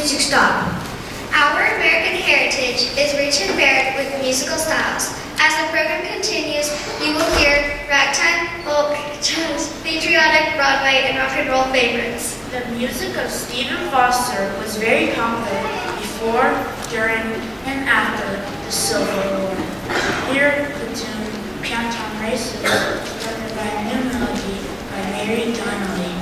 music style. Our American heritage is rich and varied with musical styles. As the program continues, you will hear ragtime, folk, jazz, patriotic, Broadway, and rock and roll favorites. The music of Stephen Foster was very popular before, during, and after the Civil War. Here, the tune Pianton Races, covered by a new melody by Mary Donnelly.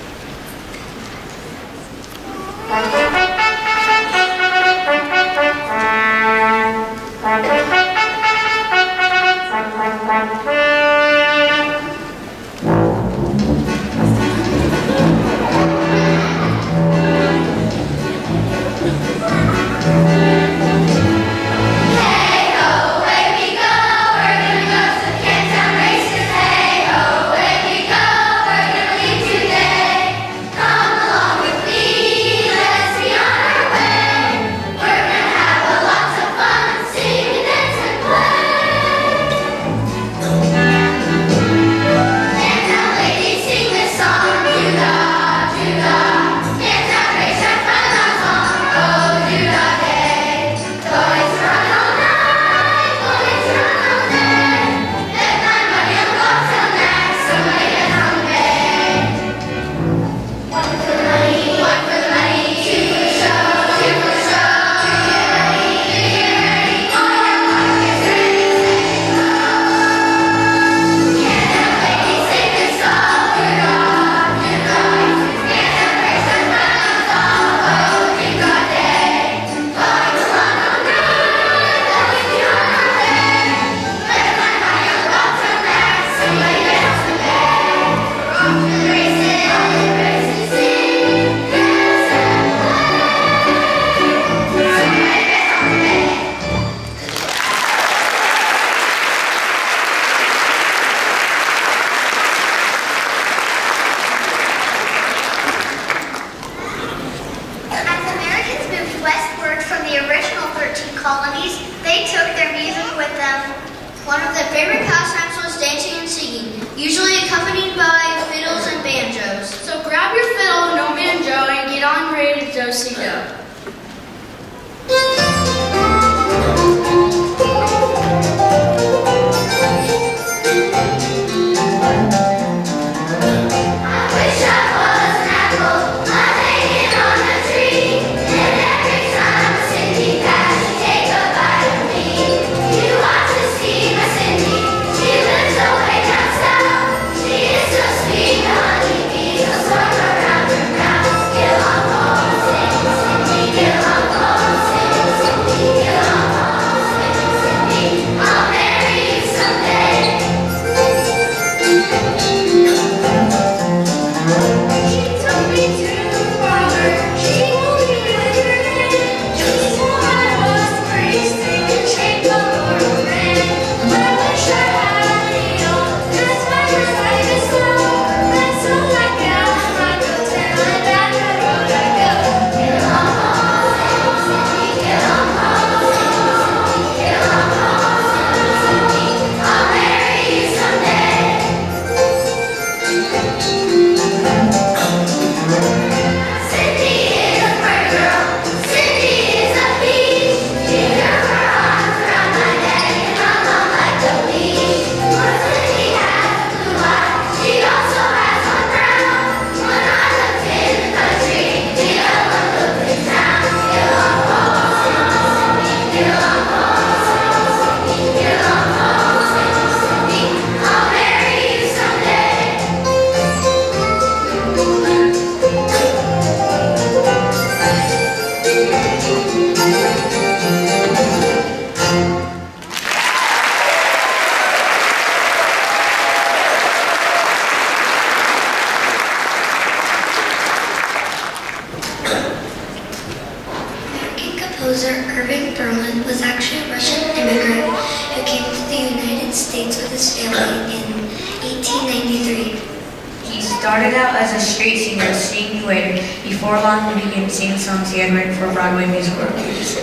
Started out as a street singer, singing later. Before long, he began singing songs he had written for Broadway musical reviews.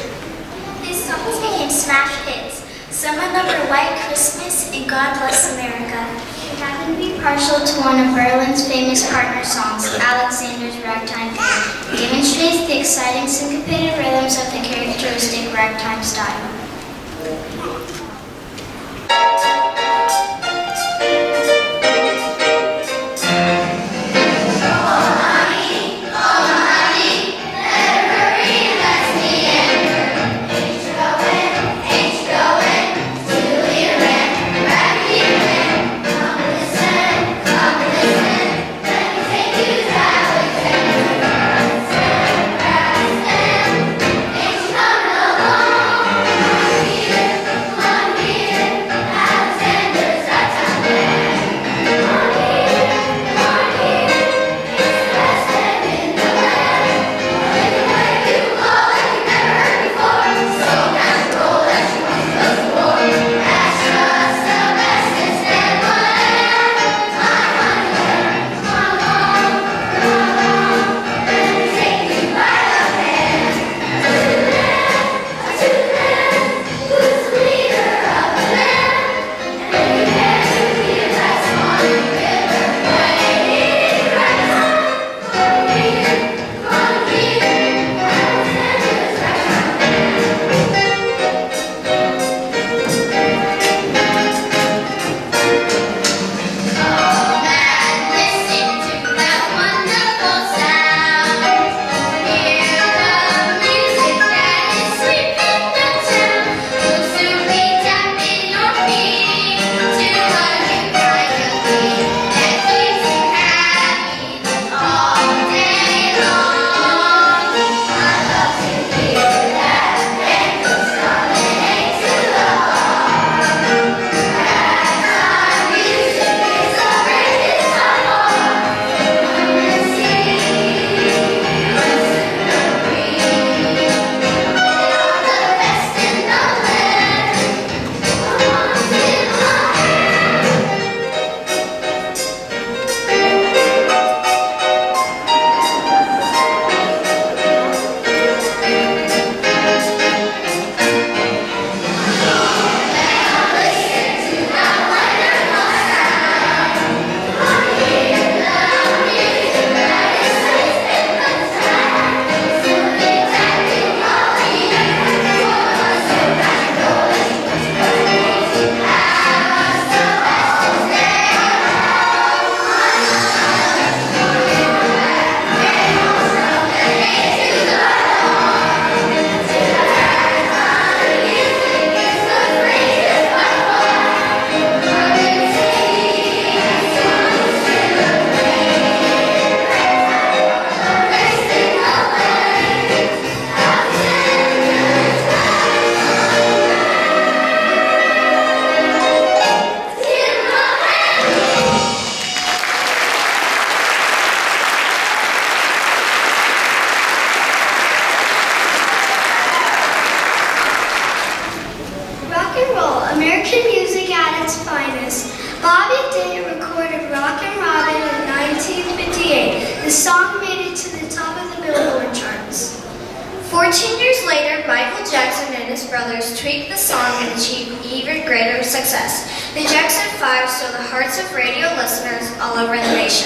His songs became smash hits. Some of them were White Christmas and God Bless America. He happened to be partial to one of Berlin's famous partner songs, Alexander's Ragtime Band, demonstrating appreciates the exciting syncopated rhythms of the characteristic ragtime style. American music at its finest. Bobby Darin recorded Rockin' Robin in 1958. The song made it to the top of the Billboard charts. 14 years later, Michael Jackson and his brothers tweaked the song and achieved even greater success. The Jackson 5 stole the hearts of radio listeners all over the nation.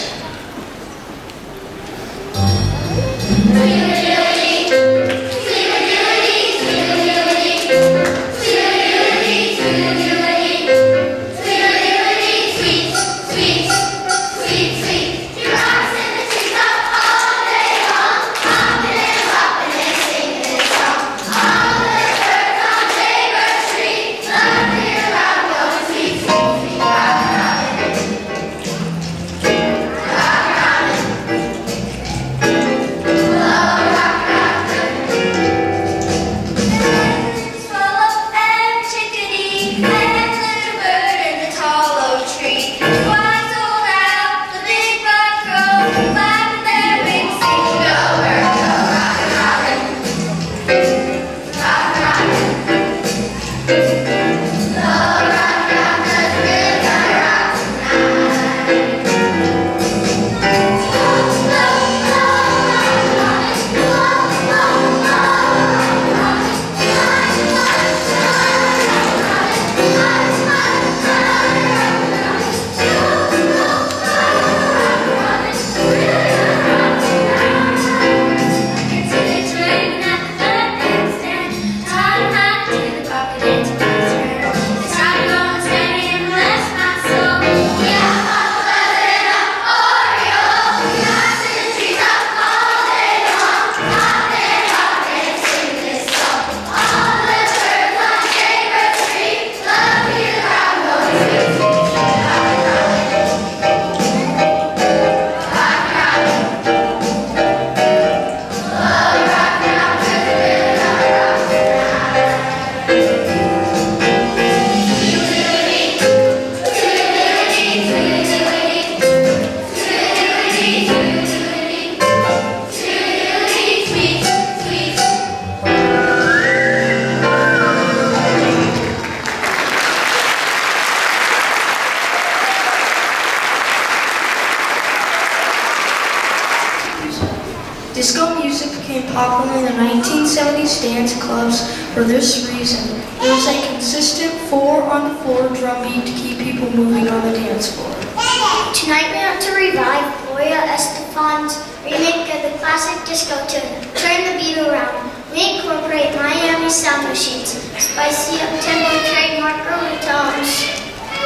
music became popular in the 1970s dance clubs for this reason. There was a consistent 4-on-the-floor drum beat to keep people moving on the dance floor. Tonight we want to revive Gloria Estefan's remake of the classic disco tune, Turn the Beat Around. We incorporate Miami sound machines, spicy up-tempo trademark overtones.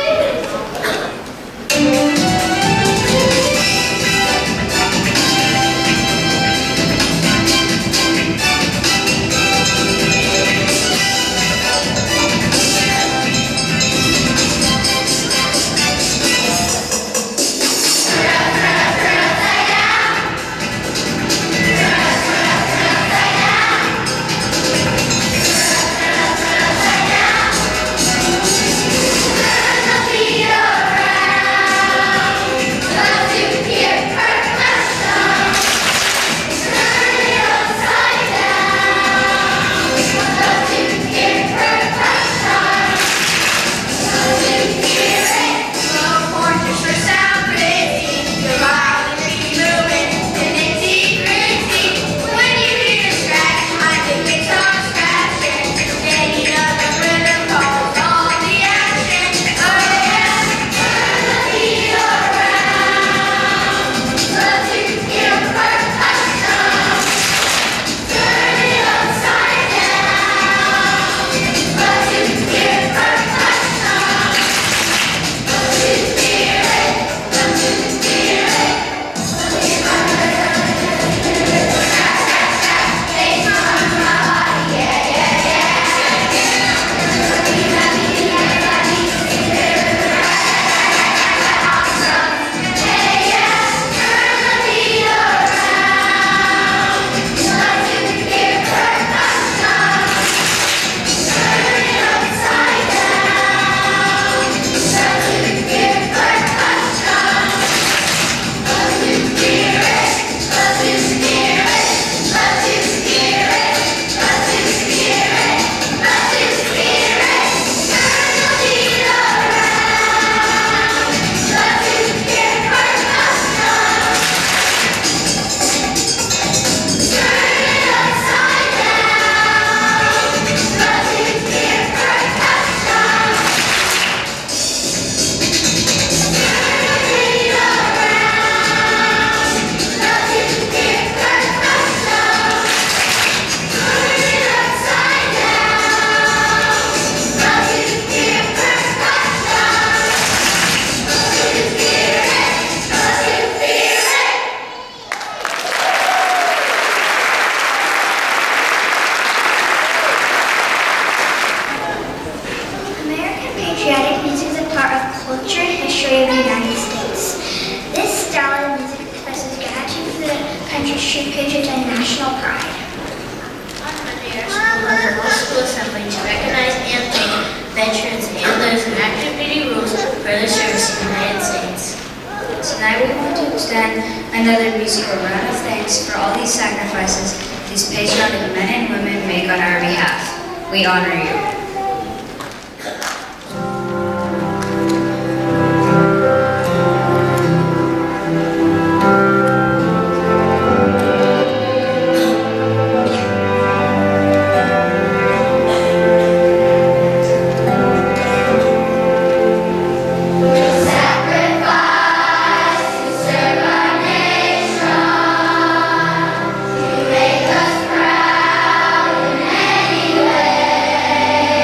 Another musical round of thanks for all these sacrifices these patriotic men and women make on our behalf. We honor you. Way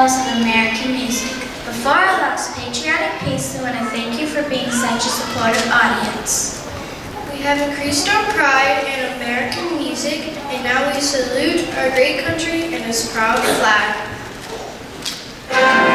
styles of American music. Before our last patriotic piece, I want to thank you for being such a supportive audience. We have increased our pride in American music, and now we salute our great country and its proud flag.